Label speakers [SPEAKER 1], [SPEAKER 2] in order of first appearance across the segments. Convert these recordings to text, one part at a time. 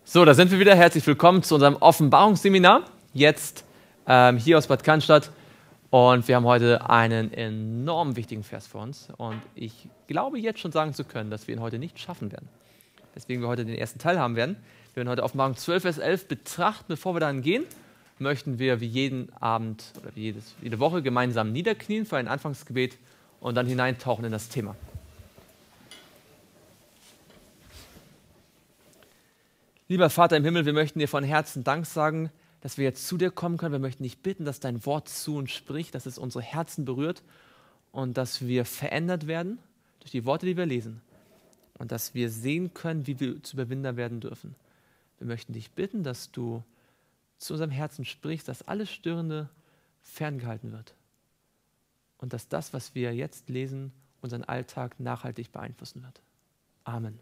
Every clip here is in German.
[SPEAKER 1] So, da sind wir wieder. Herzlich willkommen zu unserem Offenbarungsseminar. Jetzt hier aus Bad Cannstatt. Und wir haben heute einen enorm wichtigen Vers für uns. Und ich glaube jetzt schon sagen zu können, dass wir ihn heute nicht schaffen werden. Deswegen wir heute den ersten Teil haben werden. Wir werden heute Offenbarung 12, Vers 11 betrachten. Bevor wir dann gehen, möchten wir wie jeden Abend oder wie jede Woche gemeinsam niederknien für ein Anfangsgebet und dann hineintauchen in das Thema. Lieber Vater im Himmel, wir möchten dir von Herzen Dank sagen, dass wir jetzt zu dir kommen können. Wir möchten dich bitten, dass dein Wort zu uns spricht, dass es unsere Herzen berührt und dass wir verändert werden durch die Worte, die wir lesen und dass wir sehen können, wie wir zu Überwinder werden dürfen. Wir möchten dich bitten, dass du zu unserem Herzen sprichst, dass alles Störende ferngehalten wird und dass das, was wir jetzt lesen, unseren Alltag nachhaltig beeinflussen wird. Amen.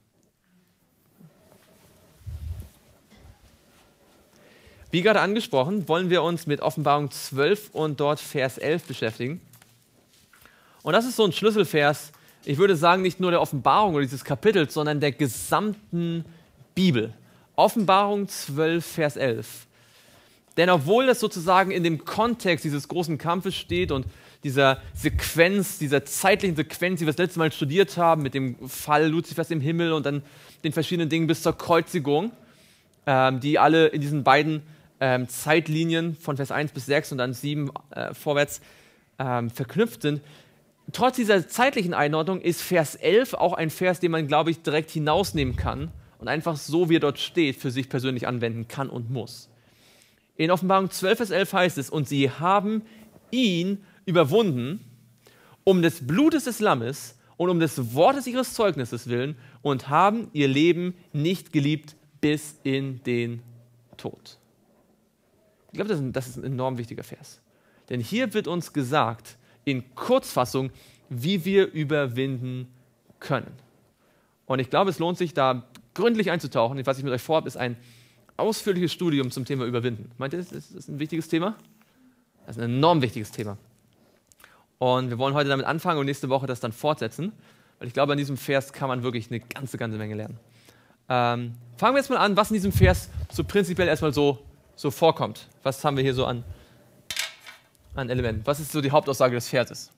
[SPEAKER 1] Wie gerade angesprochen, wollen wir uns mit Offenbarung 12 und dort Vers 11 beschäftigen. Und das ist so ein Schlüsselvers, ich würde sagen, nicht nur der Offenbarung oder dieses Kapitels, sondern der gesamten Bibel. Offenbarung 12, Vers 11. Denn obwohl das sozusagen in dem Kontext dieses großen Kampfes steht und dieser Sequenz, dieser zeitlichen Sequenz, die wir das letzte Mal studiert haben, mit dem Fall Luzifers im Himmel und dann den verschiedenen Dingen bis zur Kreuzigung, die alle in diesen beiden Zeitlinien von Vers 1 bis 6 und dann 7 vorwärts verknüpft sind. Trotz dieser zeitlichen Einordnung ist Vers 11 auch ein Vers, den man, glaube ich, direkt hinausnehmen kann und einfach so, wie er dort steht, für sich persönlich anwenden kann und muss. In Offenbarung 12, Vers 11 heißt es, und sie haben ihn überwunden, um des Blutes des Lammes und um des Wortes ihres Zeugnisses willen und haben ihr Leben nicht geliebt bis in den Tod. Ich glaube, das ist ein enorm wichtiger Vers. Denn hier wird uns gesagt, in Kurzfassung, wie wir überwinden können. Und ich glaube, es lohnt sich, da gründlich einzutauchen. Was ich mit euch vorhabe, ist ein ausführliches Studium zum Thema Überwinden. Meint ihr, das ist ein wichtiges Thema? Das ist ein enorm wichtiges Thema. Und wir wollen heute damit anfangen und nächste Woche das dann fortsetzen. Weil ich glaube, an diesem Vers kann man wirklich eine ganze Menge lernen. Fangen wir jetzt mal an, was in diesem Vers so prinzipiell erstmal so vorkommt. Was haben wir hier so an Elementen? Was ist so die Hauptaussage des Verses?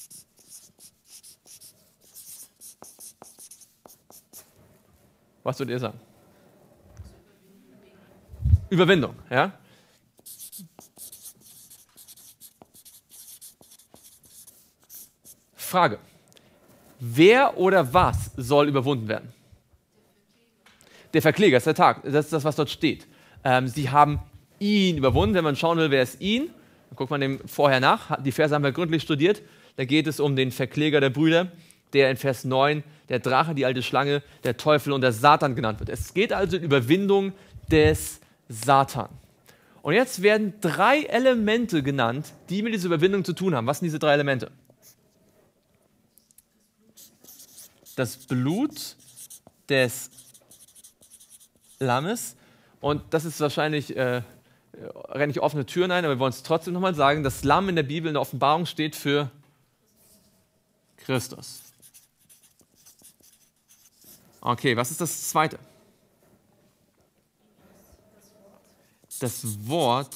[SPEAKER 1] Was würdet ihr sagen? Überwindung, ja? Frage. Wer oder was soll überwunden werden? Der Verkläger, ist der Tag. Das ist das, was dort steht. Sie haben ihn überwunden. Wenn man schauen will, wer ist ihn, dann guckt man dem vorher nach. Die Verse haben wir gründlich studiert. Da geht es um den Verkläger der Brüder, der in Vers 9 der Drache, die alte Schlange, der Teufel und der Satan genannt wird. Es geht also um Überwindung des Satan. Und jetzt werden 3 Elemente genannt, die mit dieser Überwindung zu tun haben. Was sind diese 3 Elemente? Das Blut des Lammes. Und das ist wahrscheinlich, renne ich offene Türen ein, aber wir wollen es trotzdem nochmal sagen, das Lamm in der Bibel, in der Offenbarung steht für Christus. Okay, was ist das Zweite? Das Wort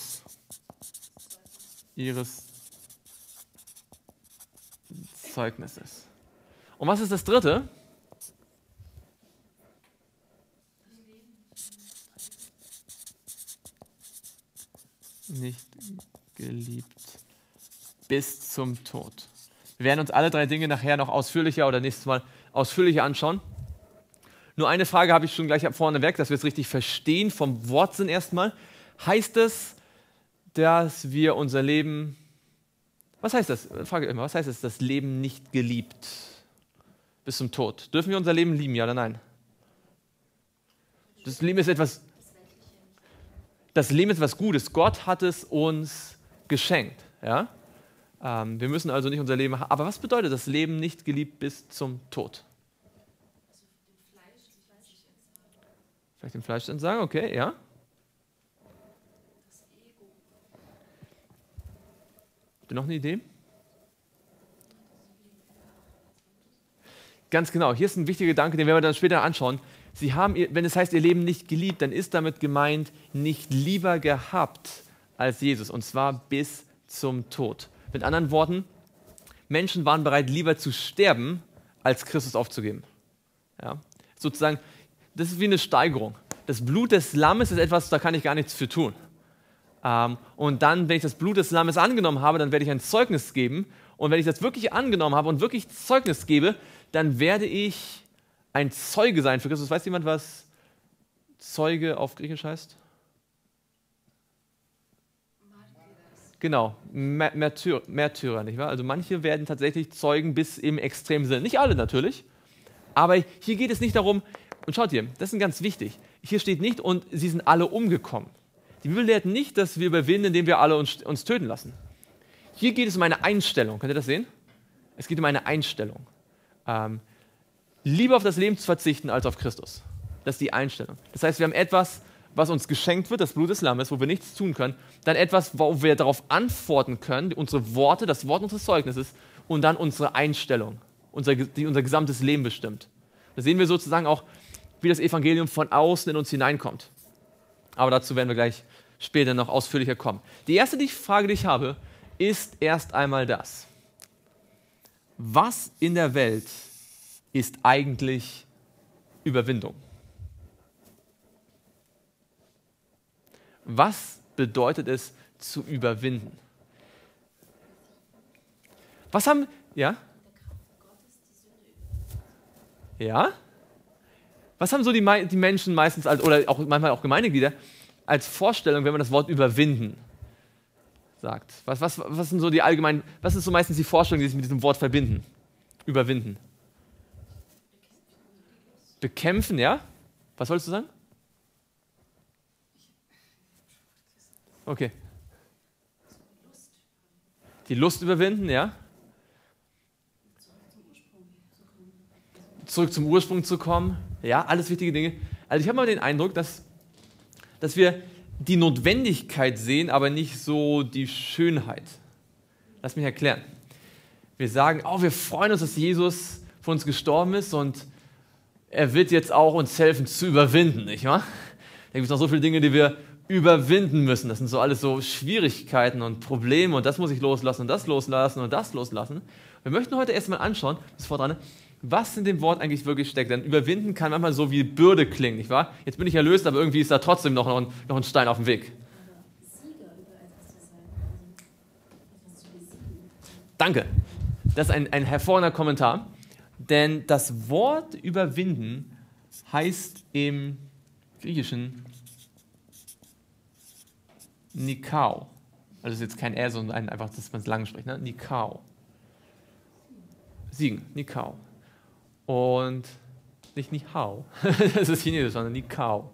[SPEAKER 1] ihres Zeugnisses. Und was ist das Dritte? Nicht geliebt bis zum Tod. Wir werden uns alle 3 Dinge nachher noch ausführlicher oder nächstes Mal ausführlicher anschauen. Nur eine Frage habe ich schon gleich vorneweg, dass wir es richtig verstehen vom Wortsinn erstmal. Heißt es, dass wir unser Leben, was heißt das? Frage immer, was heißt es, das Leben nicht geliebt bis zum Tod? Dürfen wir unser Leben lieben, ja oder nein? Das Leben ist etwas Gutes. Gott hat es uns geschenkt. Ja? Wir müssen also nicht unser Leben haben. Aber was bedeutet das Leben nicht geliebt bis zum Tod? Vielleicht dem Fleisch entsagen, okay, ja. Habt ihr noch eine Idee? Ganz genau, hier ist ein wichtiger Gedanke, den werden wir dann später anschauen. wenn es heißt, ihr Leben nicht geliebt, dann ist damit gemeint, nicht lieber gehabt als Jesus, und zwar bis zum Tod. Mit anderen Worten, Menschen waren bereit, lieber zu sterben, als Christus aufzugeben. Ja? Sozusagen, das ist wie eine Steigerung. Das Blut des Lammes ist etwas, da kann ich gar nichts für tun. Und dann, wenn ich das Blut des Lammes angenommen habe, dann werde ich ein Zeugnis geben. Und wenn ich das wirklich angenommen habe und wirklich Zeugnis gebe, dann werde ich ein Zeuge sein für Christus. Weiß jemand, was Zeuge auf Griechisch heißt? Genau, Märtyrer, nicht wahr? Also manche werden tatsächlich Zeugen bis im extremen Sinne. Nicht alle natürlich, aber hier geht es nicht darum, und schaut hier, das ist ganz wichtig, hier steht nicht, und sie sind alle umgekommen. Die Bibel lehrt nicht, dass wir überwinden, indem wir alle uns töten lassen. Hier geht es um eine Einstellung, könnt ihr das sehen? Es geht um eine Einstellung. Lieber auf das Leben zu verzichten, als auf Christus. Das ist die Einstellung. Das heißt, wir haben etwas, was uns geschenkt wird, das Blut des Lammes, wo wir nichts tun können, dann etwas, wo wir darauf antworten können, unsere Worte, das Wort unseres Zeugnisses, und dann unsere Einstellung, die unser gesamtes Leben bestimmt. Da sehen wir sozusagen auch, wie das Evangelium von außen in uns hineinkommt. Aber dazu werden wir gleich später noch ausführlicher kommen. Die erste Frage, die ich habe, ist erst einmal das: Was in der Welt ist eigentlich Überwindung? Was bedeutet es, zu überwinden? Was haben, ja? Ja? Was haben so die Menschen meistens, oder auch manchmal auch Gemeindeglieder, als Vorstellung, wenn man das Wort überwinden sagt? Was sind so die allgemeinen, was ist so meistens die Vorstellung, die sich mit diesem Wort verbinden? Überwinden. Bekämpfen, ja? Was wolltest du sagen? Okay. Die Lust überwinden, ja? Zurück zum Ursprung zu kommen, ja, alles wichtige Dinge. Also ich habe mal den Eindruck, dass wir die Notwendigkeit sehen, aber nicht so die Schönheit. Lass mich erklären. Wir sagen, wir freuen uns, dass Jesus für uns gestorben ist und er wird jetzt auch uns helfen zu überwinden, nicht wahr? Da gibt es noch so viele Dinge, die wir überwinden müssen. Das sind so alles so Schwierigkeiten und Probleme, und das muss ich loslassen und das loslassen und das loslassen. Wir möchten heute erstmal anschauen, was in dem Wort eigentlich wirklich steckt. Denn überwinden kann manchmal so wie Bürde klingen, nicht wahr? Jetzt bin ich erlöst, aber irgendwie ist da trotzdem noch ein Stein auf dem Weg. Danke. Das ist ein hervorragender Kommentar. Denn das Wort überwinden heißt im Griechischen Nikao. Also das ist jetzt kein R, sondern einfach, dass man es lang spricht. Ne? Nikao. Siegen, Nikao. Und nicht Nihao, das ist Chinesisch, sondern Nikao.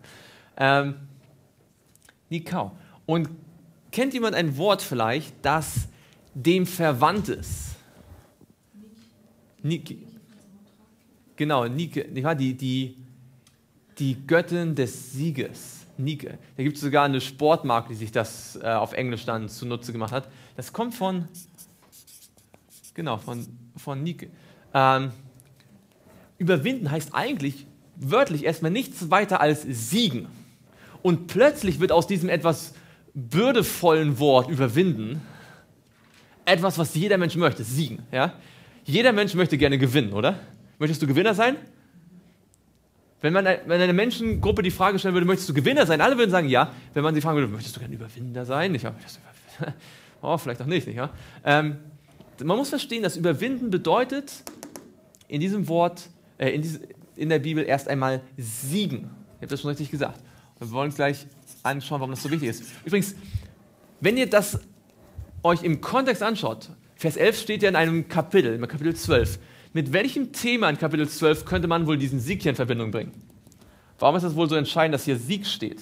[SPEAKER 1] Nikao. Und kennt jemand ein Wort vielleicht, das dem verwandt ist? Nike. Genau, Nike, die Göttin des Sieges. Nike. Da gibt es sogar eine Sportmarke, die sich das auf Englisch dann zunutze gemacht hat. Das kommt von Nike. Überwinden heißt eigentlich wörtlich erstmal nichts weiter als siegen. Und plötzlich wird aus diesem etwas bürdevollen Wort überwinden etwas, was jeder Mensch möchte, siegen. Ja? Jeder Mensch möchte gerne gewinnen, oder? Möchtest du Gewinner sein? Wenn eine Menschengruppe die Frage stellen würde, möchtest du Gewinner sein? Alle würden sagen, ja. Wenn man sie fragen würde, möchtest du gerne Überwinder sein? Vielleicht auch nicht. Ja? Man muss verstehen, dass Überwinden bedeutet in diesem Wort, in der Bibel erst einmal siegen. Ich habe das schon richtig gesagt. Wir wollen uns gleich anschauen, warum das so wichtig ist. Übrigens, wenn ihr das euch im Kontext anschaut, Vers 11 steht ja in einem Kapitel, in Kapitel 12. Mit welchem Thema in Kapitel 12 könnte man wohl diesen Sieg hier in Verbindung bringen? Warum ist es wohl so entscheidend, dass hier Sieg steht?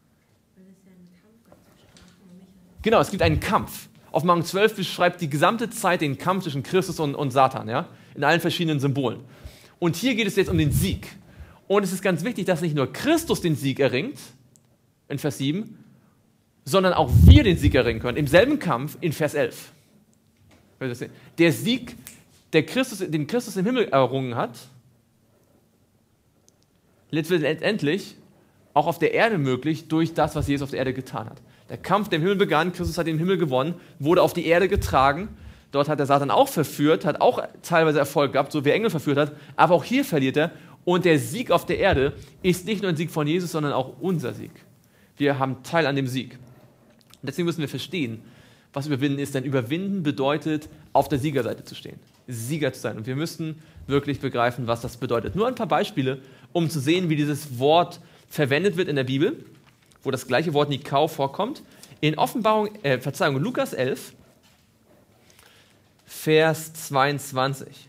[SPEAKER 1] Genau, es gibt einen Kampf. Offenbarung 12 beschreibt die gesamte Zeit den Kampf zwischen Christus und Satan, ja? In allen verschiedenen Symbolen. Und hier geht es jetzt um den Sieg. Und es ist ganz wichtig, dass nicht nur Christus den Sieg erringt, in Vers 7, sondern auch wir den Sieg erringen können, im selben Kampf in Vers 11. Der Sieg, den Christus im Himmel errungen hat, letztendlich auch auf der Erde möglich durch das, was Jesus auf der Erde getan hat. Der Kampf, der im Himmel begann, Christus hat den Himmel gewonnen, wurde auf die Erde getragen. Dort hat der Satan auch verführt, hat auch teilweise Erfolg gehabt, so wie er Engel verführt hat. Aber auch hier verliert er. Und der Sieg auf der Erde ist nicht nur ein Sieg von Jesus, sondern auch unser Sieg. Wir haben Teil an dem Sieg. Und deswegen müssen wir verstehen, was Überwinden ist. Denn Überwinden bedeutet, auf der Siegerseite zu stehen, Sieger zu sein. Und wir müssen wirklich begreifen, was das bedeutet. Nur ein paar Beispiele, um zu sehen, wie dieses Wort verwendet wird in der Bibel, wo das gleiche Wort Nikao vorkommt. In Lukas 11, Vers 22.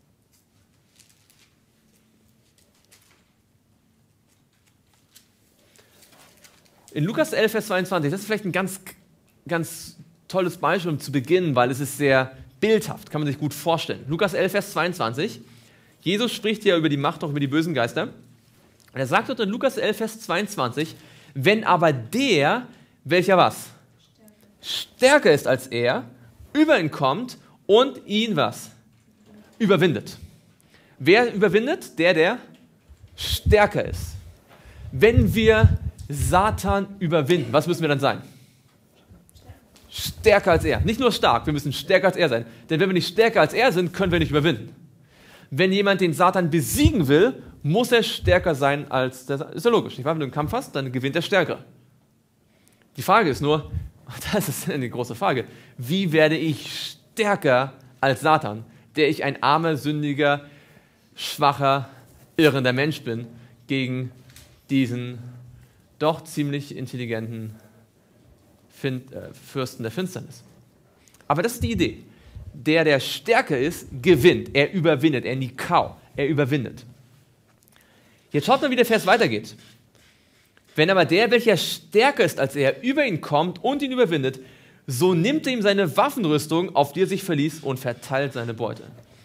[SPEAKER 1] In Lukas 11, Vers 22, das ist vielleicht ein ganz tolles Beispiel, um zu beginnen, weil es ist sehr bildhaft, kann man sich gut vorstellen. Lukas 11, Vers 22, Jesus spricht ja über die Macht, auch über die bösen Geister. Und er sagt dort in Lukas 11, Vers 22, wenn aber der, welcher was? Stärker ist als er, über ihn kommt und ihn was? Überwindet. Wer überwindet? Der stärker ist. Wenn wir Satan überwinden, was müssen wir dann sein? Stärker als er. Nicht nur stark, wir müssen stärker als er sein. Denn wenn wir nicht stärker als er sind, können wir nicht überwinden. Wenn jemand den Satan besiegen will, muss er stärker sein als der Satan. Ist ja logisch, nicht wahr? Wenn du einen Kampf hast, dann gewinnt der Stärkere. Die Frage ist nur, das ist eine große Frage, wie werde ich stärker als Satan, der ich ein armer, sündiger, schwacher, irrender Mensch bin, gegen diesen doch ziemlich intelligenten Fürsten der Finsternis. Aber das ist die Idee. Der stärker ist, gewinnt. Er überwindet. Er Nikao. Er überwindet. Jetzt schaut mal, wie der Vers weitergeht. Wenn aber der, welcher stärker ist als er, über ihn kommt und ihn überwindet, so nimmt er ihm seine Waffenrüstung, auf die er sich verließ, und verteilt seine Beute.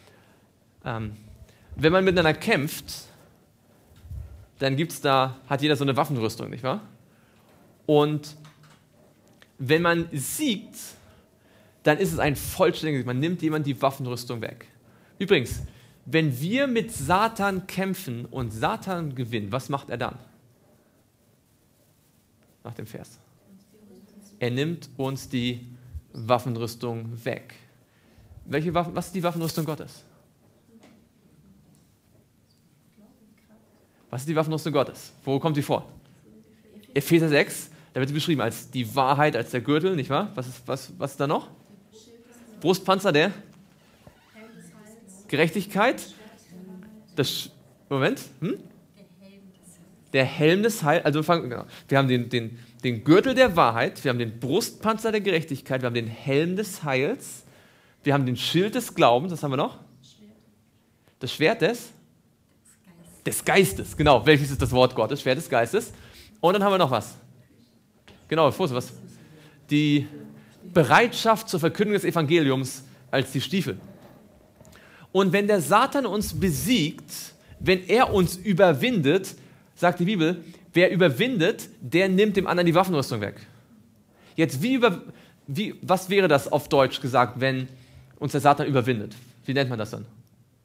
[SPEAKER 1] Wenn man miteinander kämpft, dann hat jeder so eine Waffenrüstung, nicht wahr? Und wenn man siegt, dann ist es ein vollständiges Sieg. Man nimmt jemand die Waffenrüstung weg. Übrigens, wenn wir mit Satan kämpfen und Satan gewinnt, was macht er dann? Nach dem Vers. Er nimmt uns die Waffenrüstung weg. Was ist die Waffenrüstung Gottes? Was ist die Waffenrüstung Gottes? Wo kommt sie vor? Epheser 6, da wird sie beschrieben als die Wahrheit, als der Gürtel, nicht wahr? Was ist da noch? Brustpanzer der Gerechtigkeit. Der Helm des Heils. Also wir haben den Gürtel der Wahrheit, wir haben den Brustpanzer der Gerechtigkeit, wir haben den Helm des Heils, wir haben den Schild des Glaubens, was haben wir noch? Das Schwert des Geistes, genau. Welches ist das Wort Gottes? Schwert des Geistes. Und dann haben wir noch was. Genau, was? Die Bereitschaft zur Verkündung des Evangeliums als die Stiefel. Und wenn der Satan uns besiegt, wenn er uns überwindet, sagt die Bibel, wer überwindet, der nimmt dem anderen die Waffenrüstung weg. Jetzt, was wäre das auf Deutsch gesagt, wenn uns der Satan überwindet? Wie nennt man das dann?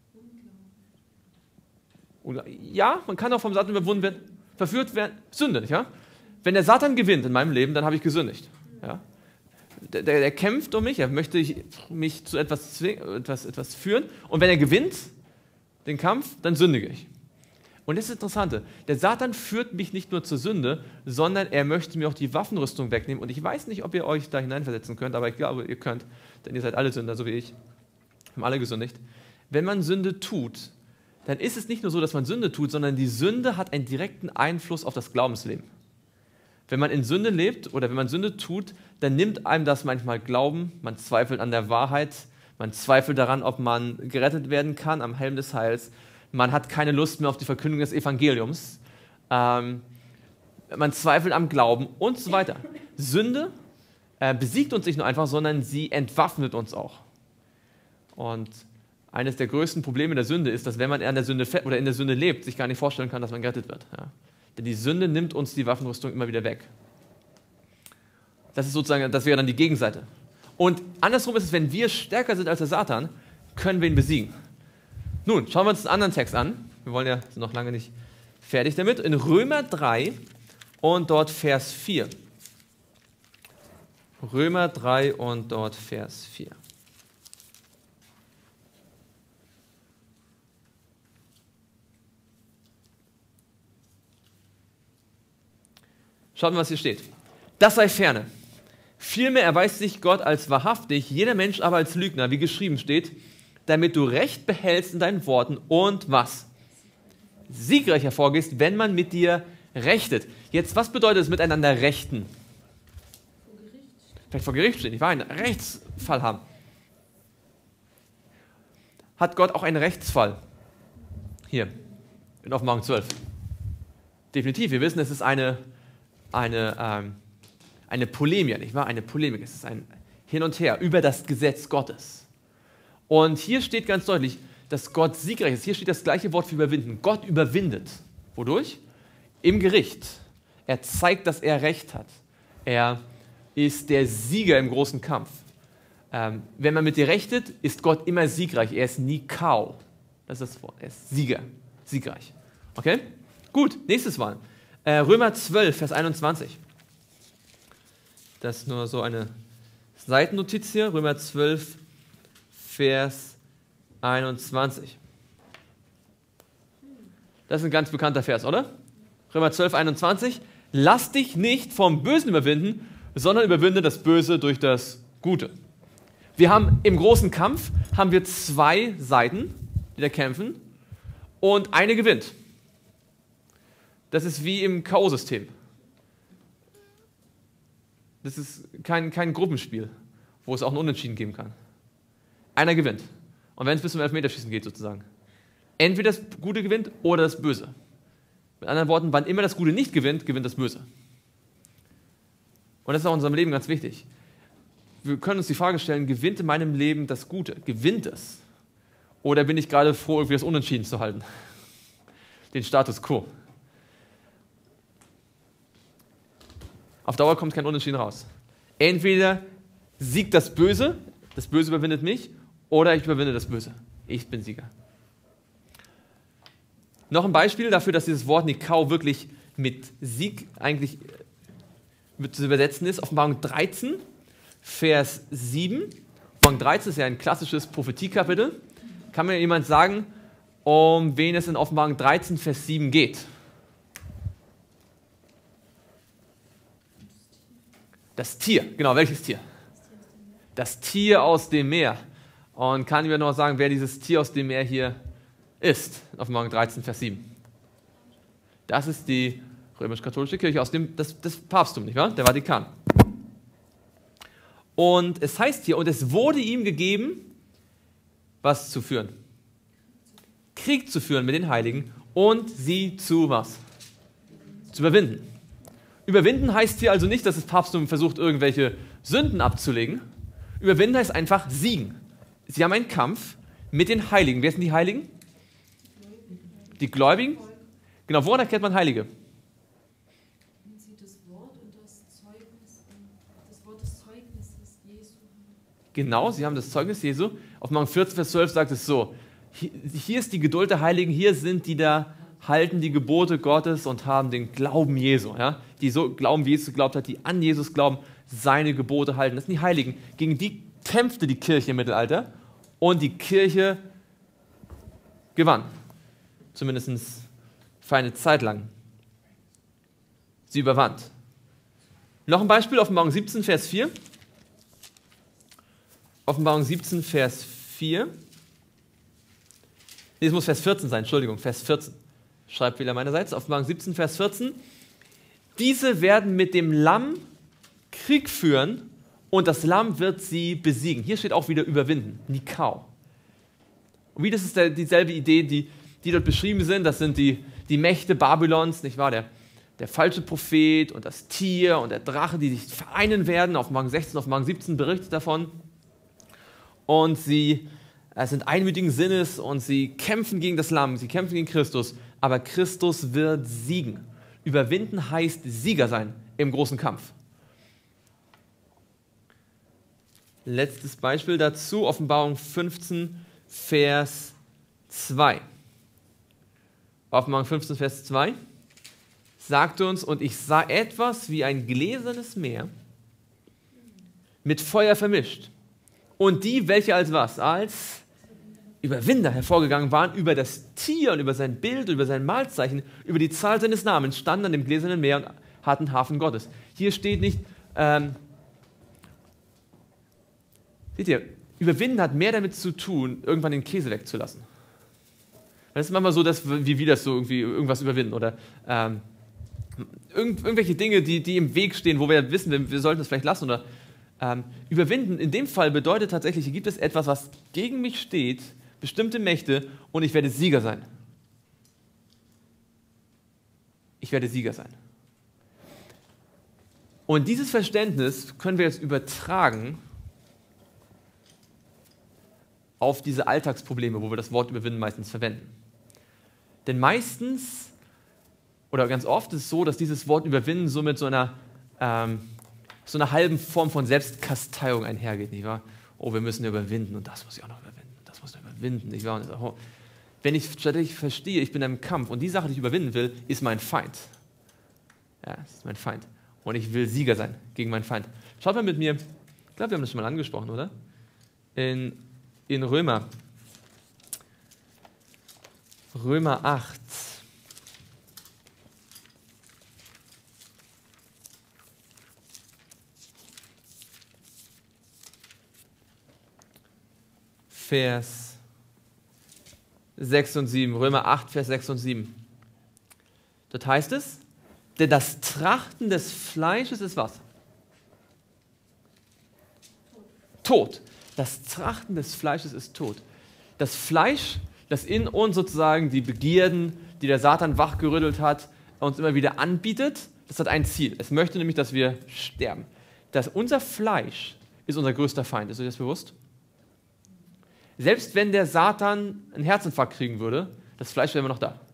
[SPEAKER 1] Ja, man kann auch vom Satan überwunden werden, verführt werden, Sünde, nicht wahr? Wenn der Satan gewinnt in meinem Leben, dann habe ich gesündigt. Ja? Der kämpft um mich, er möchte mich zu etwas führen. Und wenn er gewinnt, den Kampf, dann sündige ich. Und das ist das Interessante. Der Satan führt mich nicht nur zur Sünde, sondern er möchte mir auch die Waffenrüstung wegnehmen. Und ich weiß nicht, ob ihr euch da hineinversetzen könnt, aber ich glaube, ihr könnt, denn ihr seid alle Sünder, so wie ich. Haben alle gesündigt. Wenn man Sünde tut, dann ist es nicht nur so, dass man Sünde tut, sondern die Sünde hat einen direkten Einfluss auf das Glaubensleben. Wenn man in Sünde lebt oder wenn man Sünde tut, dann nimmt einem das manchmal Glauben, man zweifelt an der Wahrheit, man zweifelt daran, ob man gerettet werden kann am Helm des Heils, man hat keine Lust mehr auf die Verkündung des Evangeliums, man zweifelt am Glauben und so weiter. Sünde besiegt uns nicht nur einfach, sondern sie entwaffnet uns auch. Und eines der größten Probleme der Sünde ist, dass wenn man in der Sünde lebt, sich gar nicht vorstellen kann, dass man gerettet wird. Ja. Denn die Sünde nimmt uns die Waffenrüstung immer wieder weg. Das wäre dann die Gegenseite. Und andersrum ist es, wenn wir stärker sind als der Satan, können wir ihn besiegen. Nun, schauen wir uns einen anderen Text an. Wir wollen ja noch lange nicht fertig damit. In Römer 3 und dort Vers 4. Römer 3 und dort Vers 4. Schaut mal, was hier steht. Das sei ferne. Vielmehr erweist sich Gott als wahrhaftig, jeder Mensch aber als Lügner, wie geschrieben steht, damit du Recht behältst in deinen Worten und was? Siegreich hervorgehst, wenn man mit dir rechtet. Jetzt, was bedeutet es miteinander rechten? Vielleicht vor Gericht stehen, nicht wahr? Einen Rechtsfall haben. Hat Gott auch einen Rechtsfall? Hier, in Offenbarung 12. Definitiv, wir wissen, es ist eine Polemie, nicht wahr? Eine Polemik, es ist ein Hin und Her über das Gesetz Gottes. Und hier steht ganz deutlich, dass Gott siegreich ist. Hier steht das gleiche Wort für überwinden. Gott überwindet. Wodurch? Im Gericht. Er zeigt, dass er Recht hat. Er ist der Sieger im großen Kampf. Wenn man mit dir rechtet, ist Gott immer siegreich. Er ist nie Kau. Das ist das Wort. Er ist Sieger. Siegreich. Okay? Gut, nächstes Mal. Römer 12, Vers 21. Das ist nur so eine Seitennotiz hier. Römer 12, Vers 21. Das ist ein ganz bekannter Vers, oder? Römer 12, 21. Lass dich nicht vom Bösen überwinden, sondern überwinde das Böse durch das Gute. Wir haben im großen Kampf zwei Seiten, die da kämpfen, und eine gewinnt. Das ist wie im K.O.-System. Das ist kein Gruppenspiel, wo es auch ein Unentschieden geben kann. Einer gewinnt. Und wenn es bis zum Elfmeterschießen geht, sozusagen. Entweder das Gute gewinnt oder das Böse. Mit anderen Worten, wann immer das Gute nicht gewinnt, gewinnt das Böse. Und das ist auch in unserem Leben ganz wichtig. Wir können uns die Frage stellen, gewinnt in meinem Leben das Gute? Gewinnt es? Oder bin ich gerade froh, irgendwie das Unentschieden zu halten? Den Status quo. Auf Dauer kommt kein Unentschieden raus. Entweder siegt das Böse überwindet mich, oder ich überwinde das Böse. Ich bin Sieger. Noch ein Beispiel dafür, dass dieses Wort Nikau wirklich mit Sieg eigentlich zu übersetzen ist. Offenbarung 13, Vers 7. Offenbarung 13 ist ja ein klassisches Prophetie-Kapitel. Kann mir jemand sagen, um wen es in Offenbarung 13, Vers 7 geht? Das Tier. Genau, welches Tier? Das Tier aus dem Meer. Und kann ich mir noch sagen, wer dieses Tier aus dem Meer hier ist? Offenbarung 13, Vers 7. Das ist die römisch-katholische Kirche aus das Papsttum, nicht wahr? Der Vatikan. Und es heißt hier, und es wurde ihm gegeben, was zu führen? Krieg zu führen mit den Heiligen und sie zu was? Zu überwinden. Überwinden heißt hier also nicht, dass das Papsttum versucht, irgendwelche Sünden abzulegen. Überwinden heißt einfach siegen. Sie haben einen Kampf mit den Heiligen. Wer sind die Heiligen? Die Gläubigen? Genau, woran erkennt man Heilige?
[SPEAKER 2] Wenn sie das Wort und das Wort des Zeugnisses Jesu haben.
[SPEAKER 1] Genau, sie haben das Zeugnis Jesu. Offenbarung 14, Vers 12 sagt es so. Hier ist die Geduld der Heiligen, hier sind die da, halten die Gebote Gottes und haben den Glauben Jesu. Ja? Die so glauben, wie Jesus geglaubt hat, die an Jesus glauben, seine Gebote halten. Das sind die Heiligen. Gegen die kämpfte die Kirche im Mittelalter und die Kirche gewann. Zumindest für eine Zeit lang. Sie überwand. Noch ein Beispiel, Offenbarung 17, Vers 4. Offenbarung 17, Vers 4. Nee, es muss Vers 14 sein, Entschuldigung, Vers 14. Schreibfehler meinerseits. Offenbarung 17, Vers 14. Diese werden mit dem Lamm Krieg führen und das Lamm wird sie besiegen. Hier steht auch wieder überwinden, Nikau. Und wie das ist dieselbe Idee, die dort beschrieben sind. Das sind die Mächte Babylons, nicht wahr? Der falsche Prophet und das Tier und der Drache, die sich vereinen werden. Offenbarung 16, Offenbarung 17 berichtet davon. Und sie sind einmütigen Sinnes und sie kämpfen gegen das Lamm, sie kämpfen gegen Christus. Aber Christus wird siegen. Überwinden heißt Sieger sein im großen Kampf. Letztes Beispiel dazu, Offenbarung 15, Vers 2. Offenbarung 15, Vers 2, sagte uns, und ich sah etwas wie ein gläsernes Meer mit Feuer vermischt. Und die, welche als was? Als Überwinder hervorgegangen waren, über das Tier und über sein Bild, über sein Malzeichen, über die Zahl seines Namens, standen an dem gläsernen Meer und hatten Hafen Gottes. Hier steht nicht, seht ihr, Überwinden hat mehr damit zu tun, irgendwann den Käse wegzulassen. Das ist manchmal so, dass wir das so irgendwie irgendwas überwinden oder irgendwelche Dinge, die im Weg stehen, wo wir wissen, wir sollten es vielleicht lassen oder überwinden. In dem Fall bedeutet tatsächlich, hier gibt es etwas, was gegen mich steht, bestimmte Mächte, und ich werde Sieger sein. Ich werde Sieger sein. Und dieses Verständnis können wir jetzt übertragen auf diese Alltagsprobleme, wo wir das Wort überwinden meistens verwenden. Denn meistens oder ganz oft ist es so, dass dieses Wort überwinden so mit so einer halben Form von Selbstkasteiung einhergeht, nicht wahr? Oh, wir müssen überwinden und das muss ich auch noch überwinden, das muss ich überwinden, nicht wahr? Und wenn ich stattdessen verstehe, ich bin im Kampf und die Sache, die ich überwinden will, ist mein Feind. Ja, es ist mein Feind. Und ich will Sieger sein gegen meinen Feind. Schaut mal mit mir, ich glaube, wir haben das schon mal angesprochen, oder? In Römer 8. Vers 6 und 7. Römer 8, Vers 6 und 7. Dort heißt es, denn das Trachten des Fleisches ist was? Tod. Das Trachten des Fleisches ist Tod. Das Fleisch, das in uns sozusagen die Begierden, die der Satan wachgerüttelt hat, uns immer wieder anbietet, das hat ein Ziel. Es möchte nämlich, dass wir sterben. Unser Fleisch ist unser größter Feind. Ist euch das bewusst? Selbst wenn der Satan einen Herzinfarkt kriegen würde, das Fleisch wäre immer noch da.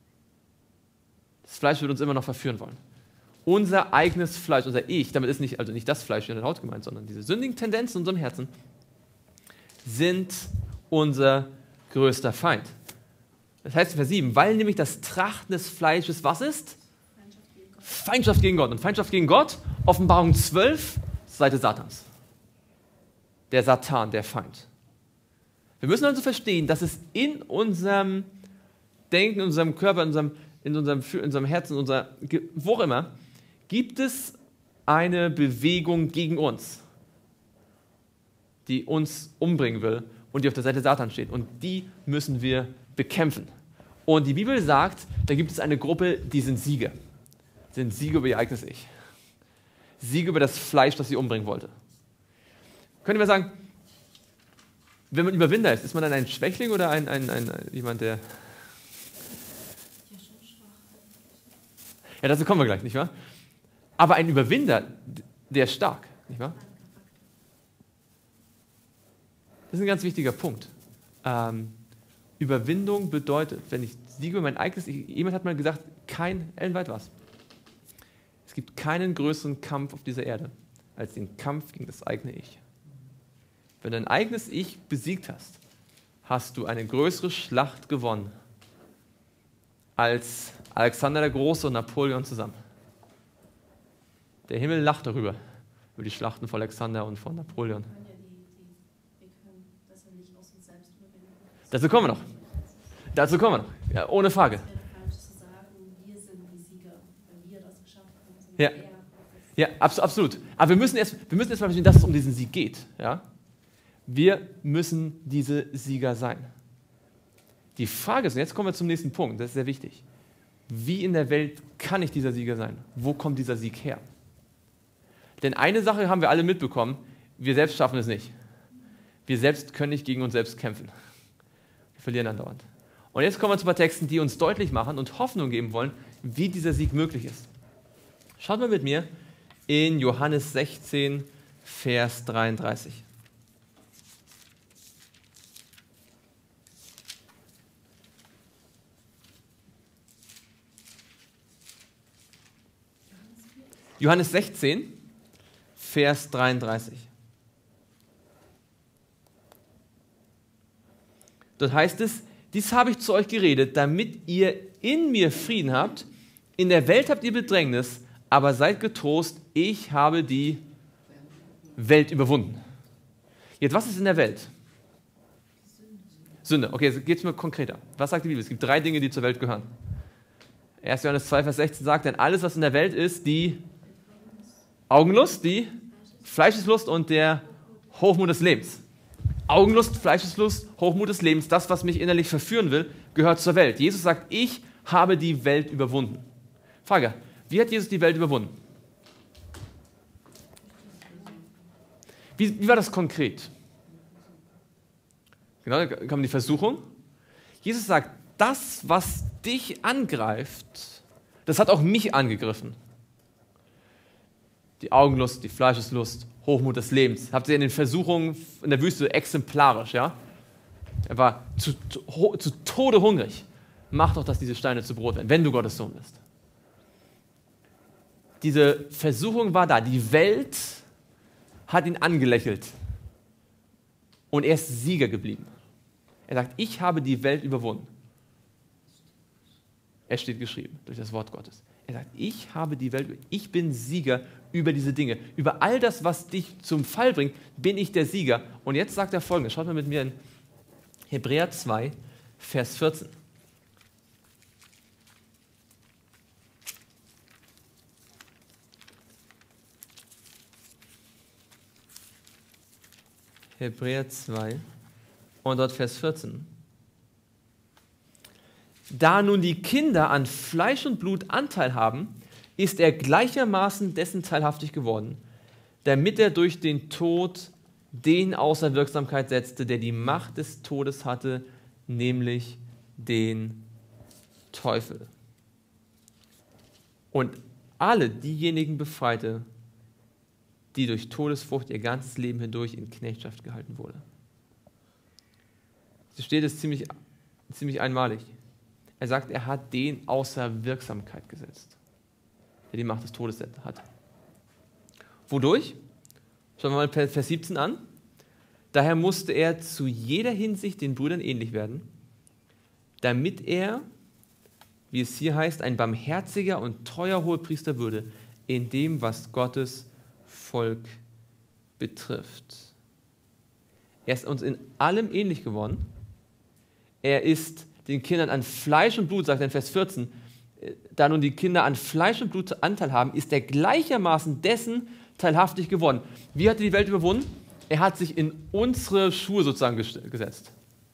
[SPEAKER 1] Das Fleisch würde uns immer noch verführen wollen. Unser eigenes Fleisch, unser Ich, damit ist nicht das Fleisch in der Haut gemeint, sondern diese sündigen Tendenzen in unserem Herzen, sind unser größter Feind. Das heißt in Vers 7, weil nämlich das Trachten des Fleisches was ist? Feindschaft gegen Gott. Und Feindschaft gegen Gott, Offenbarung 12, Seite Satans. Der Satan, der Feind. Wir müssen also verstehen, dass es in unserem Denken, in unserem Körper, in unserem Herzen, wo auch immer, gibt es eine Bewegung gegen uns, die uns umbringen will und die auf der Seite Satans steht. Und die müssen wir bekämpfen. Und die Bibel sagt, da gibt es eine Gruppe, die sind Sieger. Sind Sieger über ihr eigenes Ich. Sieger über das Fleisch, das sie umbringen wollte. Können wir sagen, wenn man Überwinder ist man dann ein Schwächling oder jemand, der... Ja, dazu kommen wir gleich, nicht wahr? Aber ein Überwinder, der ist stark, nicht wahr? Das ist ein ganz wichtiger Punkt. Überwindung bedeutet, wenn ich siege über mein eigenes Ich, jemand hat mal gesagt, Ellen White war's. Es gibt keinen größeren Kampf auf dieser Erde, als den Kampf gegen das eigene Ich. Wenn du dein eigenes Ich besiegt hast, hast du eine größere Schlacht gewonnen als Alexander der Große und Napoleon zusammen. Der Himmel lacht darüber, über die Schlachten von Alexander und von Napoleon.
[SPEAKER 2] Wir können das ja nicht aus uns selbst überwinden.
[SPEAKER 1] Dazu kommen wir noch. Ja, ohne Frage.
[SPEAKER 2] Es wäre falsch zu sagen, wir sind die Sieger, weil wir das geschafft haben.
[SPEAKER 1] Ja. Ja, absolut. Aber wir müssen erst mal verstehen, dass es um diesen Sieg geht. Ja? Wir müssen diese Sieger sein. Die Frage ist, und jetzt kommen wir zum nächsten Punkt, das ist sehr wichtig. Wie in der Welt kann ich dieser Sieger sein? Wo kommt dieser Sieg her? Denn eine Sache haben wir alle mitbekommen, wir selbst schaffen es nicht. Wir selbst können nicht gegen uns selbst kämpfen. Wir verlieren andauernd. Und jetzt kommen wir zu ein paar Texten, die uns deutlich machen und Hoffnung geben wollen, wie dieser Sieg möglich ist. Schaut mal mit mir in Johannes 16, Vers 33. Johannes 16, Vers 33. Dort heißt es, Dies habe ich zu euch geredet, damit ihr in mir Frieden habt. In der Welt habt ihr Bedrängnis, aber seid getrost, ich habe die Welt überwunden. Jetzt, was ist in der Welt? Sünde. Okay, jetzt geht es mir konkreter. Was sagt die Bibel? Es gibt 3 Dinge, die zur Welt gehören. 1. Johannes 2, Vers 16 sagt, denn alles, was in der Welt ist, die Augenlust, die Fleischeslust und der Hochmut des Lebens. Augenlust, Fleischeslust, Hochmut des Lebens, das, was mich innerlich verführen will, gehört zur Welt. Jesus sagt, ich habe die Welt überwunden. Frage, wie hat Jesus die Welt überwunden? Wie war das konkret? Genau, da kam die Versuchung. Jesus sagt, das, was dich angreift, das hat auch mich angegriffen. Die Augenlust, die Fleischeslust, Hochmut des Lebens. Habt ihr in den Versuchungen in der Wüste exemplarisch, ja? Er war zu Tode hungrig. Mach doch, dass diese Steine zu Brot werden, wenn du Gottes Sohn bist. Diese Versuchung war da. Die Welt hat ihn angelächelt. Und er ist Sieger geblieben. Er sagt, ich habe die Welt überwunden. Es steht geschrieben durch das Wort Gottes. Er sagt, ich habe die Welt, ich bin Sieger über diese Dinge. Über all das, was dich zum Fall bringt, bin ich der Sieger. Und jetzt sagt er Folgendes, schaut mal mit mir in Hebräer 2, Vers 14. Hebräer 2 und dort Vers 14. Da nun die Kinder an Fleisch und Blut Anteil haben, ist er gleichermaßen dessen teilhaftig geworden, damit er durch den Tod den außer Wirksamkeit setzte, der die Macht des Todes hatte, nämlich den Teufel. Und alle diejenigen befreite, die durch Todesfurcht ihr ganzes Leben hindurch in Knechtschaft gehalten wurde. So steht es ziemlich einmalig. Er sagt, er hat den außer Wirksamkeit gesetzt, der die Macht des Todes hat. Wodurch? Schauen wir mal Vers 17 an. Daher musste er zu jeder Hinsicht den Brüdern ähnlich werden, damit er, wie es hier heißt, ein barmherziger und treuer Hohepriester würde, in dem, was Gottes Volk betrifft. Er ist uns in allem ähnlich geworden. Er ist den Kindern an Fleisch und Blut, sagt er in Vers 14, da nun die Kinder an Fleisch und Blut Anteil haben, ist er gleichermaßen dessen teilhaftig geworden. Wie hat er die Welt überwunden? Er hat sich in unsere Schuhe sozusagen gesetzt.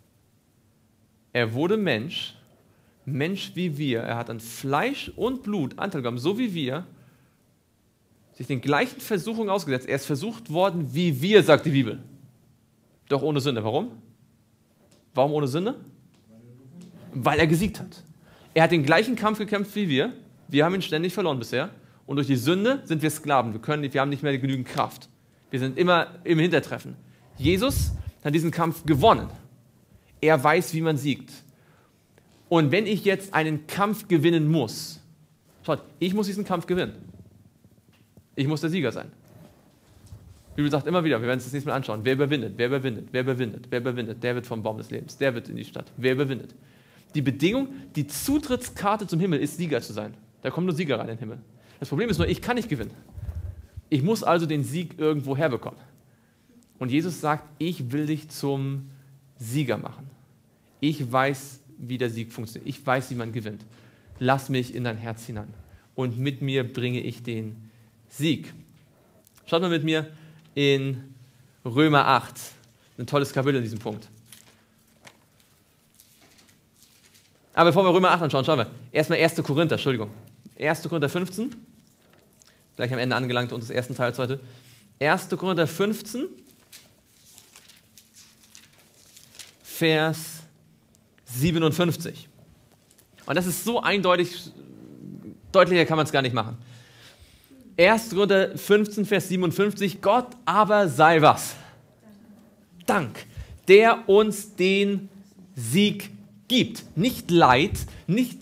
[SPEAKER 1] Er wurde Mensch wie wir. Er hat an Fleisch und Blut Anteil gehabt, so wie wir, sich den gleichen Versuchungen ausgesetzt. Er ist versucht worden wie wir, sagt die Bibel. Doch ohne Sünde. Warum? Warum ohne Sünde? Weil er gesiegt hat. Er hat den gleichen Kampf gekämpft wie wir. Wir haben ihn ständig verloren bisher. Und durch die Sünde sind wir Sklaven. Wir haben nicht mehr genügend Kraft. Wir sind immer im Hintertreffen. Jesus hat diesen Kampf gewonnen. Er weiß, wie man siegt. Und wenn ich jetzt einen Kampf gewinnen muss, schaut, ich muss diesen Kampf gewinnen. Ich muss der Sieger sein. Die Bibel sagt immer wieder, wir werden es das nächste Mal anschauen, wer überwindet, wer überwindet, wer überwindet, wer überwindet, der wird vom Baum des Lebens, der wird in die Stadt, wer überwindet. Die Bedingung, die Zutrittskarte zum Himmel ist, Sieger zu sein. Da kommen nur Sieger rein in den Himmel. Das Problem ist nur, ich kann nicht gewinnen. Ich muss also den Sieg irgendwo herbekommen. Und Jesus sagt, ich will dich zum Sieger machen. Ich weiß, wie der Sieg funktioniert. Ich weiß, wie man gewinnt. Lass mich in dein Herz hinein. Und mit mir bringe ich den Sieg. Schaut mal mit mir in Römer 8. Ein tolles Kapitel in diesem Punkt. Aber bevor wir Römer 8 anschauen, schauen wir erstmal 1. Korinther, 1. Korinther 15. Gleich am Ende angelangt unseres ersten Teils heute. 1. Korinther 15, Vers 57. Und das ist so eindeutig, deutlicher kann man es gar nicht machen. 1. Korinther 15, Vers 57, Gott aber sei was? Dank, der uns den Sieg gibt. Nicht Leid, nicht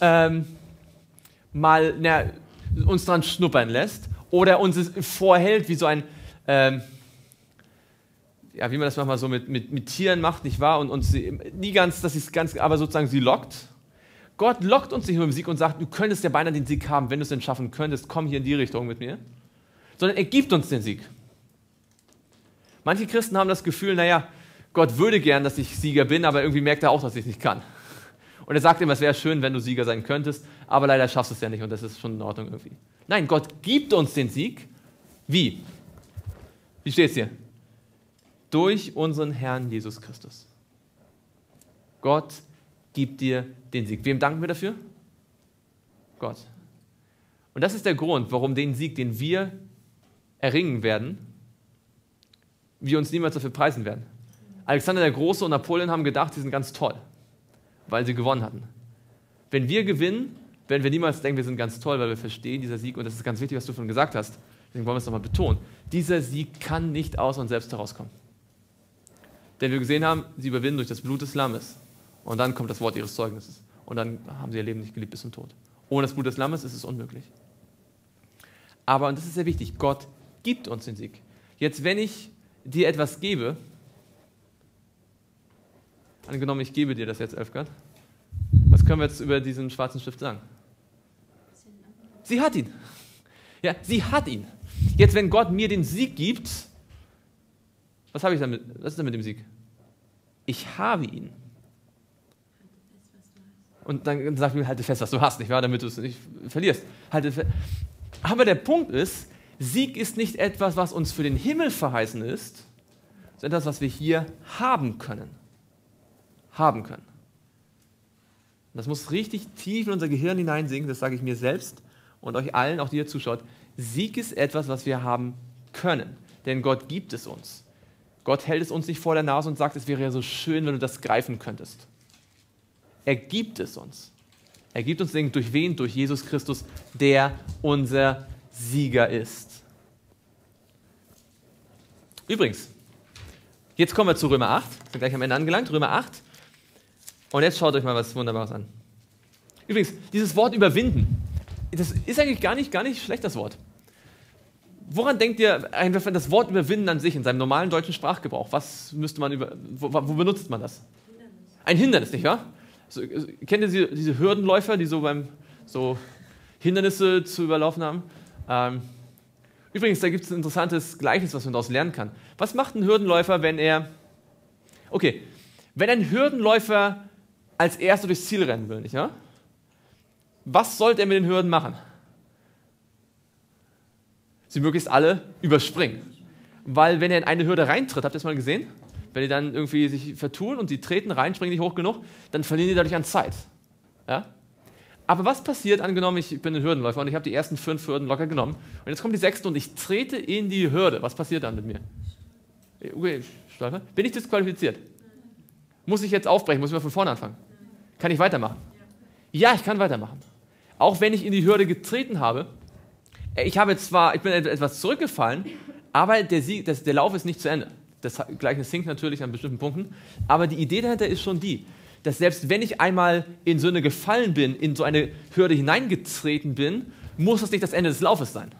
[SPEAKER 1] uns dran schnuppern lässt oder uns es vorhält wie so ein ja, wie man das manchmal so mit Tieren macht, nicht wahr? Und sie, nie ganz, dass sie es ganz, aber sozusagen sie lockt. Gott lockt uns nicht nur im Sieg und sagt, du könntest ja beinahe den Sieg haben, wenn du es denn schaffen könntest, komm hier in die Richtung mit mir. Sondern er gibt uns den Sieg. Manche Christen haben das Gefühl, naja, Gott würde gern, dass ich Sieger bin, aber irgendwie merkt er auch, dass ich es nicht kann. Und er sagt immer, es wäre schön, wenn du Sieger sein könntest, aber leider schaffst du es ja nicht und das ist schon in Ordnung irgendwie. Nein, Gott gibt uns den Sieg. Wie? Wie steht es hier? Durch unseren Herrn Jesus Christus. Gott gibt dir den Sieg. Wem danken wir dafür? Gott. Und das ist der Grund, warum den Sieg, den wir erringen werden, wir uns niemals dafür preisen werden. Alexander der Große und Napoleon haben gedacht, sie sind ganz toll, weil sie gewonnen hatten. Wenn wir gewinnen, werden wir niemals denken, wir sind ganz toll, weil wir verstehen, dieser Sieg, und das ist ganz wichtig, was du vorhin gesagt hast, deswegen wollen wir es nochmal betonen, dieser Sieg kann nicht aus uns selbst herauskommen. Denn wir gesehen haben, sie überwinden durch das Blut des Lammes. Und dann kommt das Wort ihres Zeugnisses. Und dann haben sie ihr Leben nicht geliebt bis zum Tod. Ohne das Blut des Lammes ist es unmöglich. Aber, und das ist sehr wichtig, Gott gibt uns den Sieg. Jetzt, wenn ich dir etwas gebe, angenommen, ich gebe dir das jetzt, Elfgard, was können wir jetzt über diesen schwarzen Stift sagen? Sie hat ihn. Ja, sie hat ihn. Jetzt, wenn Gott mir den Sieg gibt, was habe ich damit? Was ist denn mit dem Sieg? Ich habe ihn. Und dann sagt mir, halte fest, was du hast, nicht wahr? Damit du es nicht verlierst. Aber der Punkt ist, Sieg ist nicht etwas, was uns für den Himmel verheißen ist, sondern etwas, was wir hier haben können. Haben können. Und das muss richtig tief in unser Gehirn hineinsinken, das sage ich mir selbst und euch allen, auch die ihr zuschaut. Sieg ist etwas, was wir haben können, denn Gott gibt es uns. Gott hält es uns nicht vor der Nase und sagt, es wäre ja so schön, wenn du das greifen könntest. Er gibt es uns. Er gibt uns den durch wen? Durch Jesus Christus, der unser Sieger ist. Übrigens, jetzt kommen wir zu Römer 8. Wir sind gleich am Ende angelangt. Römer 8. Und jetzt schaut euch mal was Wunderbares an. Übrigens, dieses Wort überwinden, das ist eigentlich gar nicht schlecht, das Wort. Woran denkt ihr, wenn das Wort überwinden an sich in seinem normalen deutschen Sprachgebrauch, was müsste man wo benutzt man das? Ein Hindernis, nicht wahr? So, kennt ihr diese Hürdenläufer, die so Hindernisse zu überlaufen haben? Übrigens, da gibt es ein interessantes Gleichnis, was man daraus lernen kann. Was macht ein Hürdenläufer, wenn ein Hürdenläufer als Erster durchs Ziel rennen will, nicht wahr? Was sollte er mit den Hürden machen? Sie möglichst alle überspringen. Weil wenn er in eine Hürde reintritt, habt ihr das mal gesehen? Wenn die dann irgendwie sich vertun und die treten rein, springen nicht hoch genug, dann verlieren die dadurch an Zeit. Ja? Aber was passiert, angenommen, ich bin ein Hürdenläufer und ich habe die ersten 5 Hürden locker genommen und jetzt kommt die 6. und ich trete in die Hürde. Was passiert dann mit mir? Okay, Stolper. Bin ich disqualifiziert? Muss ich jetzt aufbrechen? Muss ich mal von vorne anfangen? Kann ich weitermachen? Ja, ich kann weitermachen. Auch wenn ich in die Hürde getreten habe, ich bin etwas zurückgefallen, aber der Lauf ist nicht zu Ende. Das Gleichnis hinkt natürlich an bestimmten Punkten, aber die Idee dahinter ist schon die, dass selbst wenn ich einmal in Sünde gefallen bin, in so eine Hürde hineingetreten bin, muss das nicht das Ende des Laufes sein.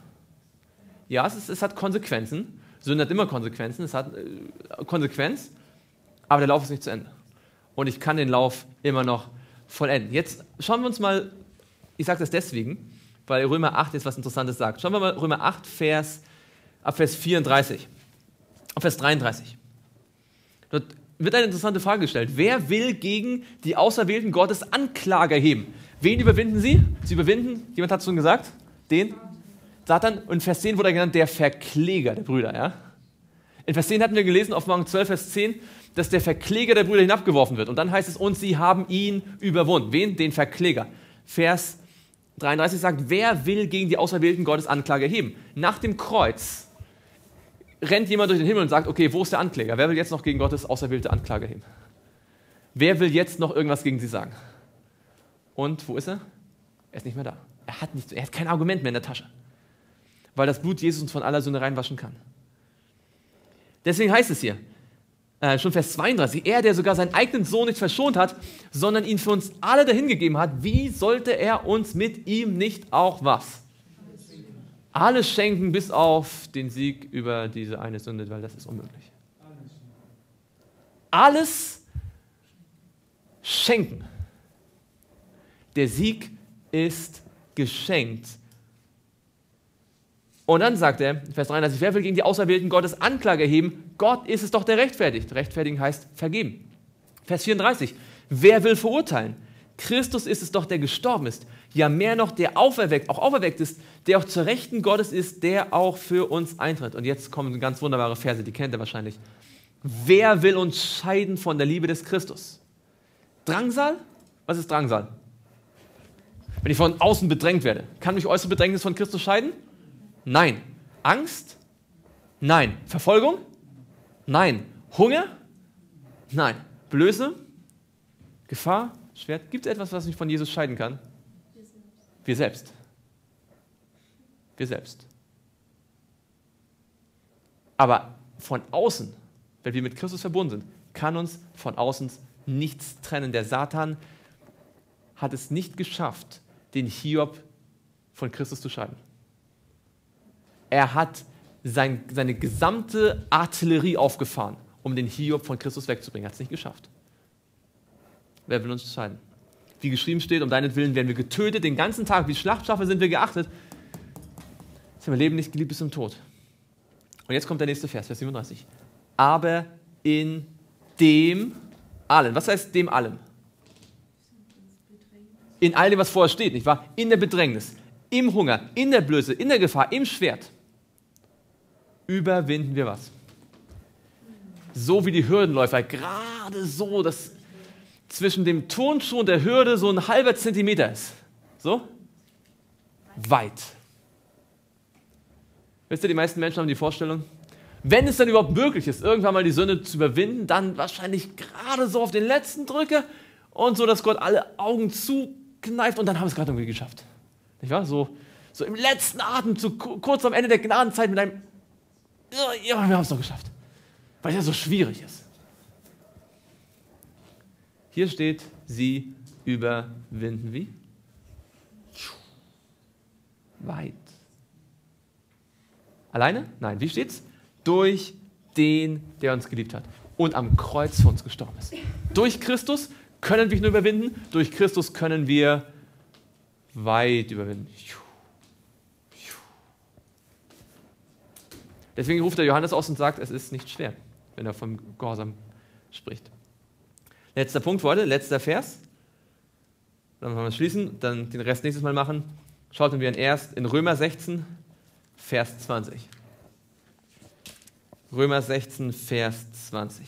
[SPEAKER 1] Ja, es hat Konsequenzen. Sünde hat immer Konsequenzen. Es hat Konsequenz, aber der Lauf ist nicht zu Ende. Und ich kann den Lauf immer noch vollenden. Jetzt schauen wir uns mal, ich sage das deswegen, weil Römer 8 jetzt was Interessantes sagt. Schauen wir mal Römer 8, ab Vers 34. Ab Vers 33. Dort wird eine interessante Frage gestellt. Wer will gegen die Auserwählten Gottes Anklage erheben? Wen überwinden sie? Sie überwinden, jemand hat es schon gesagt, den Satan. Und in Vers 10 wurde er genannt, der Verkläger der Brüder. Ja? In Vers 10 hatten wir gelesen, Offenbarung 12, Vers 10, dass der Verkläger der Brüder hinabgeworfen wird. Und dann heißt es, und sie haben ihn überwunden. Wen? Den Verkläger. Vers 33 sagt, wer will gegen die Auserwählten Gottes Anklage erheben? Nach dem Kreuz rennt jemand durch den Himmel und sagt, okay, wo ist der Ankläger? Wer will jetzt noch gegen Gottes auserwählte Anklage erheben? Wer will jetzt noch irgendwas gegen sie sagen? Und wo ist er? Er ist nicht mehr da. Er hat kein Argument mehr in der Tasche. Weil das Blut Jesus uns von aller Sünde reinwaschen kann. Deswegen heißt es hier, schon Vers 32, er, der sogar seinen eigenen Sohn nicht verschont hat, sondern ihn für uns alle dahingegeben hat, wie sollte er uns mit ihm nicht auch was? Alles schenken, bis auf den Sieg über diese eine Sünde, weil das ist unmöglich. alles schenken. Der Sieg ist geschenkt. Und dann sagt er, Vers 33, wer will gegen die Auserwählten Gottes Anklage erheben? Gott ist es doch, der rechtfertigt. Rechtfertigen heißt vergeben. Vers 34, wer will verurteilen? Christus ist es doch, der gestorben ist. Ja, mehr noch, der auch auferweckt ist, der auch zur Rechten Gottes ist, der auch für uns eintritt. Und jetzt kommen ganz wunderbare Verse, die kennt ihr wahrscheinlich. Wer will uns scheiden von der Liebe des Christus? Drangsal? Was ist Drangsal? Wenn ich von außen bedrängt werde, kann mich äußere Bedrängnis von Christus scheiden? Nein. Angst? Nein. Verfolgung? Nein. Hunger? Nein. Blöße? Gefahr? Schwert? Gibt es etwas, was mich von Jesus scheiden kann? Wir selbst. Wir selbst. Aber von außen, wenn wir mit Christus verbunden sind, kann uns von außen nichts trennen. Der Satan hat es nicht geschafft, den Hiob von Christus zu scheiden. Er hat seine gesamte Artillerie aufgefahren, um den Hiob von Christus wegzubringen. Er hat es nicht geschafft. Wer will uns scheiden? Wie geschrieben steht, um deinetwillen werden wir getötet, den ganzen Tag, wie Schlachtschafe sind wir geachtet. Sie haben Leben nicht geliebt bis zum Tod. Und jetzt kommt der nächste Vers, Vers 37. Aber in dem allen. Was heißt dem allem? In all dem, was vorher steht, nicht wahr? In der Bedrängnis, im Hunger, in der Blöße, in der Gefahr, im Schwert. Überwinden wir was? So wie die Hürdenläufer, gerade so, dass zwischen dem Turnschuh und der Hürde so ein halber Zentimeter ist. So? Weit. Wisst ihr, die meisten Menschen haben die Vorstellung, wenn es dann überhaupt möglich ist, irgendwann mal die Sünde zu überwinden, dann wahrscheinlich gerade so auf den letzten Drücke und so, dass Gott alle Augen zukneift und dann haben wir es gerade irgendwie geschafft. Nicht wahr? So im letzten Atemzug, kurz am Ende der Gnadenzeit mit einem, ja, wir haben es doch geschafft. Weil es ja so schwierig ist. Hier steht, sie überwinden wie? Weit. Alleine? Nein, wie steht's? Durch den, der uns geliebt hat und am Kreuz für uns gestorben ist. Durch Christus können wir nicht nur überwinden, durch Christus können wir weit überwinden. Deswegen ruft der Johannes aus und sagt, es ist nicht schwer, wenn er vom Gehorsam spricht. Letzter Punkt für heute, letzter Vers. Dann wollen wir schließen, dann den Rest nächstes Mal machen. Schauten wir erst in Römer 16, Vers 20. Römer 16, Vers 20.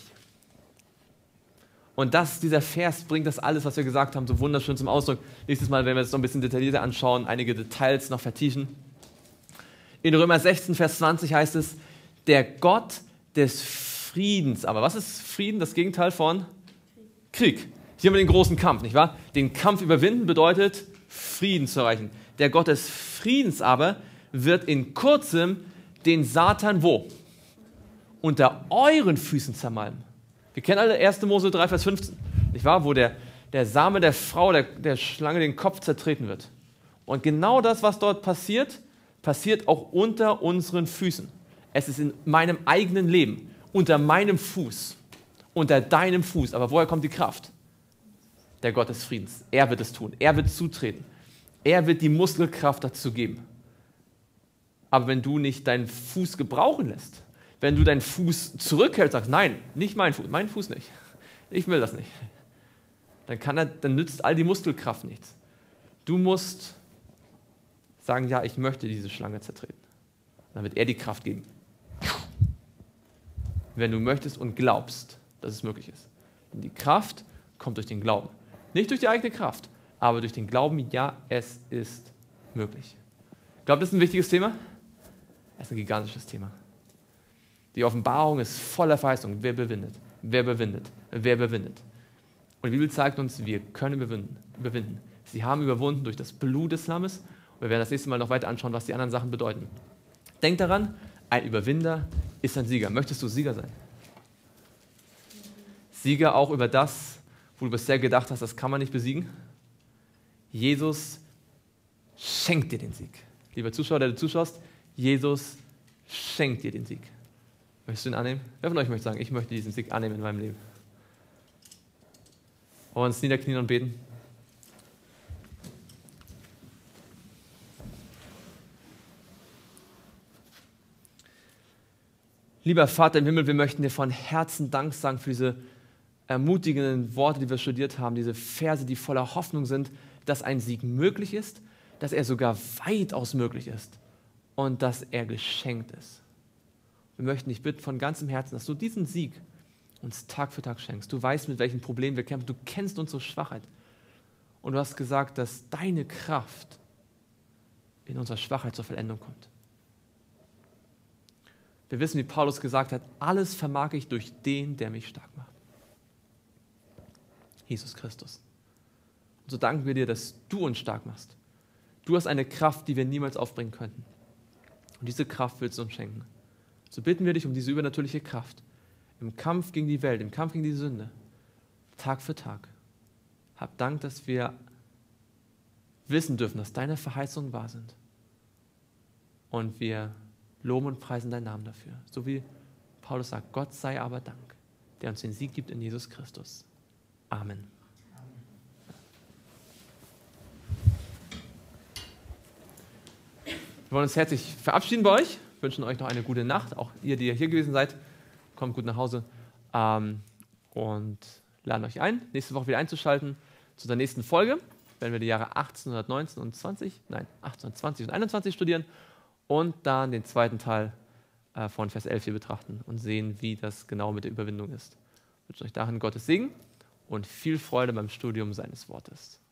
[SPEAKER 1] Und dieser Vers bringt das alles, was wir gesagt haben, so wunderschön zum Ausdruck. Nächstes Mal werden wir es noch ein bisschen detaillierter anschauen, einige Details noch vertiefen. In Römer 16, Vers 20 heißt es, der Gott des Friedens. Aber was ist Frieden? Das Gegenteil von Krieg. Hier haben wir den großen Kampf, nicht wahr? Den Kampf überwinden bedeutet, Frieden zu erreichen. Der Gott des Friedens aber wird in kurzem den Satan wo? Unter euren Füßen zermalmen. Wir kennen alle 1. Mose 3, Vers 15, nicht wahr? Wo der Same der Frau, der Schlange, den Kopf zertreten wird. Und genau das, was dort passiert, passiert auch unter unseren Füßen. Es ist in meinem eigenen Leben, unter meinem Fuß, unter deinem Fuß. Aber woher kommt die Kraft? Der Gott des Friedens. Er wird es tun. Er wird zutreten. Er wird die Muskelkraft dazu geben. Aber wenn du nicht deinen Fuß gebrauchen lässt, wenn du deinen Fuß zurückhältst, sagst, nein, nicht mein Fuß nicht. Ich will das nicht. Dann nützt all die Muskelkraft nichts. Du musst sagen, ja, ich möchte diese Schlange zertreten. Dann wird er die Kraft geben. Wenn du möchtest und glaubst, dass es möglich ist. Denn die Kraft kommt durch den Glauben. Nicht durch die eigene Kraft, aber durch den Glauben, ja, es ist möglich. Ich glaube, das ist ein wichtiges Thema. Es ist ein gigantisches Thema. Die Offenbarung ist voller Verheißung. Wer bewindet? Wer bewindet? Wer bewindet? Und die Bibel zeigt uns, wir können überwinden. Sie haben überwunden durch das Blut des Lammes. Und wir werden das nächste Mal noch weiter anschauen, was die anderen Sachen bedeuten. Denk daran, ein Überwinder ist ein Sieger. Möchtest du Sieger sein? Sieger auch über das, wo du bisher gedacht hast, das kann man nicht besiegen? Jesus schenkt dir den Sieg. Lieber Zuschauer, der du zuschaust, Jesus schenkt dir den Sieg. Möchtest du ihn annehmen? Wer von euch möchte sagen, ich möchte diesen Sieg annehmen in meinem Leben? Wollen wir uns niederknien und beten? Lieber Vater im Himmel, wir möchten dir von Herzen Dank sagen für diese ermutigenden Worte, die wir studiert haben, diese Verse, die voller Hoffnung sind, dass ein Sieg möglich ist, dass er sogar weitaus möglich ist und dass er geschenkt ist. Wir möchten dich bitten von ganzem Herzen, dass du diesen Sieg uns Tag für Tag schenkst. Du weißt, mit welchen Problemen wir kämpfen. Du kennst unsere Schwachheit. Und du hast gesagt, dass deine Kraft in unserer Schwachheit zur Vollendung kommt. Wir wissen, wie Paulus gesagt hat, alles vermag ich durch den, der mich stark macht. Jesus Christus. Und so danken wir dir, dass du uns stark machst. Du hast eine Kraft, die wir niemals aufbringen könnten. Und diese Kraft willst du uns schenken. So bitten wir dich um diese übernatürliche Kraft im Kampf gegen die Welt, im Kampf gegen die Sünde, Tag für Tag. Hab Dank, dass wir wissen dürfen, dass deine Verheißungen wahr sind. Und wir loben und preisen deinen Namen dafür. So wie Paulus sagt, Gott sei aber Dank, der uns den Sieg gibt in Jesus Christus. Amen. Wir wollen uns herzlich verabschieden bei euch, wünschen euch noch eine gute Nacht. Auch ihr, die hier gewesen seid, kommt gut nach Hause und laden euch ein, nächste Woche wieder einzuschalten zu der nächsten Folge. Werden wir die Jahre 1819 und 1820 und 21 studieren und dann den zweiten Teil von Vers 11 hier betrachten und sehen, wie das genau mit der Überwindung ist. Ich wünsche euch dahin Gottes Segen und viel Freude beim Studium seines Wortes.